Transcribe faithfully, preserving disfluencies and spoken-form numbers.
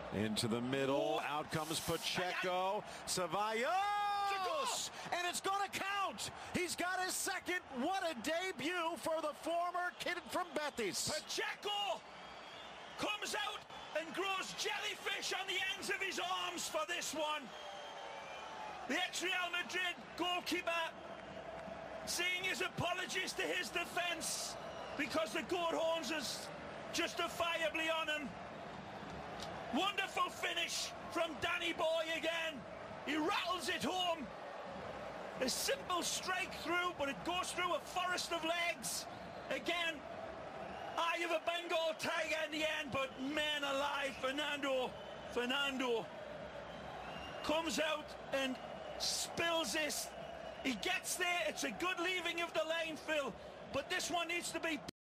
Into the middle. Out comes Pacheco. Ceballos. And it's going to count. He's got his second. What a debut for the former kid from Betis. Pacheco comes out and grows jellyfish on the ends of his arms for this one. The ex-Real Madrid goalkeeper saying his apologies to his defence because the goat horns is justifiably on him. Wonderful finish from Danny Boy again. He rattles it home. A simple strike through, but it goes through a forest of legs. Again, eye of a Bengal tiger in the end, but man alive, Fernando, Fernando comes out and spills this. He gets there. It's a good leaving of the line, Phil, but this one needs to be